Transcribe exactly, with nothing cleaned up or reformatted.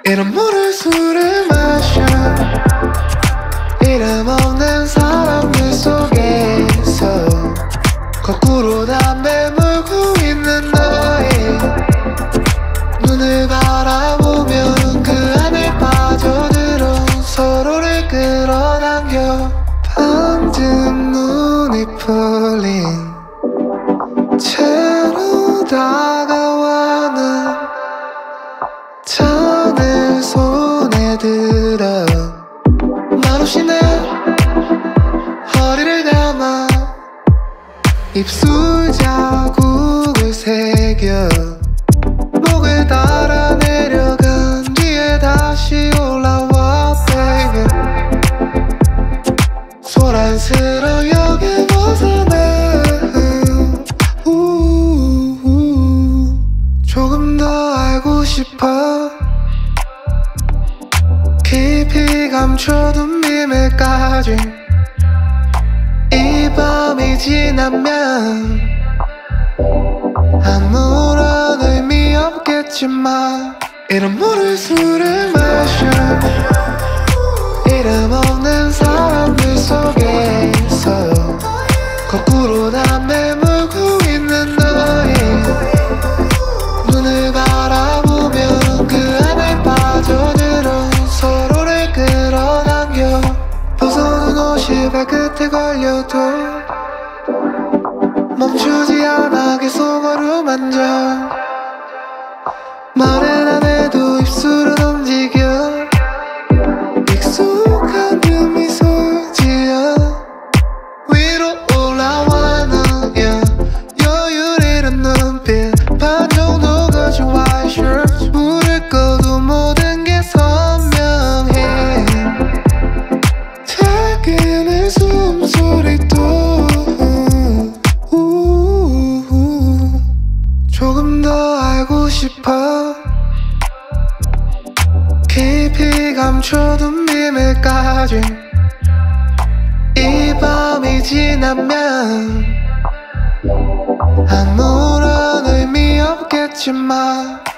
이런 물을 술을 마셔 이름 없는 사람들 속에서 거꾸로 담배 물고 있는 너의 눈을 바라보면 그 안에 빠져들어 서로를 끌어당겨 방금 눈이 풀린 채로 다가와는 잔을 손에 들어 말없이 내 허리를 감아 입술 자국을 새겨 목을 따라 내려간 뒤에 다시 올라와 baby 소란스러운 역에 벗어나 우우우 조금 더 알고 싶어 깊이 감춰둔 비밀까지 이 밤이 지나면 아무런 의미 없겠지만 이런 물을 술을 마셔 이름 없는 사람들 속에서 거꾸로 담배 물고 있는 너의 눈을 바라보면 그 안에 빠져들어 서로를 끌어당겨 벗어놓은 옷이 발끝에 걸려도 멈추지 않아 계속 어루만져 말은 안 해도 입술은 움직여 익숙한 그 미소 지어 위로 올라와 너의 여유를 잃은 눈빛 반 정도 거친 white shirt 불을 꺼도 모든 게 선명해 작은 숨소리도 우우우 조금 더 알고 싶어 깊이 감춰둔 비밀까지 이 밤이 지나면 아무런 의미 없겠지만